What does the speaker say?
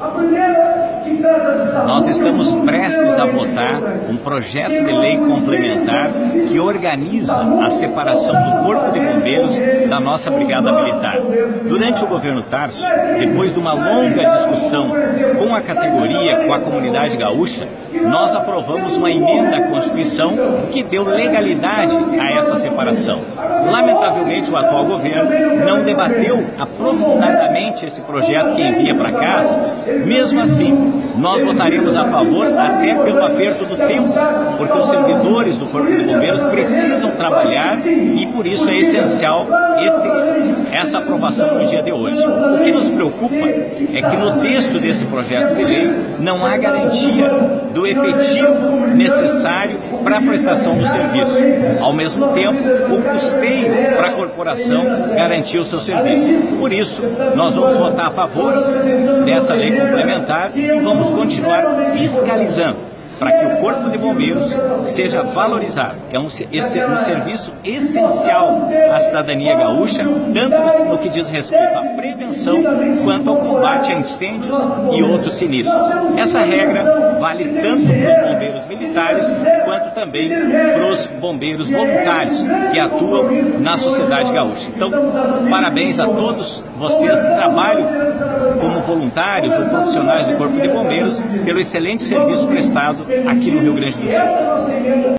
Nós estamos prestes a votar um projeto de lei complementar que organiza a separação do Corpo de Bombeiros da nossa Brigada Militar. Durante o governo Tarso, depois de uma longa discussão com a categoria, com a comunidade gaúcha, nós aprovamos uma emenda à Constituição que deu legalidade a essa separação. Lamentavelmente, o atual governo não debateu aprofundadamente esse projeto que envia para casa. Mesmo assim, nós votaremos a favor até pelo aperto do tempo, porque os servidores do Corpo de Bombeiros precisam trabalhar e por isso é essencial essa aprovação no dia de hoje. O que nos preocupa é que no texto desse projeto de lei não há garantia do efetivo necessário para a prestação do serviço. Ao mesmo tempo, o custeio para a corporação garantir o seu serviço. Por isso, nós vamos votar a favor dessa lei complementar e vamos continuar fiscalizando para que o Corpo de Bombeiros seja valorizado. É um serviço essencial à cidadania gaúcha, tanto no que diz respeito à prevenção, quanto ao combate a incêndios e outros sinistros. Essa regra vale tanto para os bombeiros militares, quanto também para os bombeiros voluntários que atuam na sociedade gaúcha. Então, parabéns a todos vocês que trabalham como voluntários ou profissionais do Corpo de Bombeiros pelo excelente serviço prestado aqui no Rio Grande do Sul.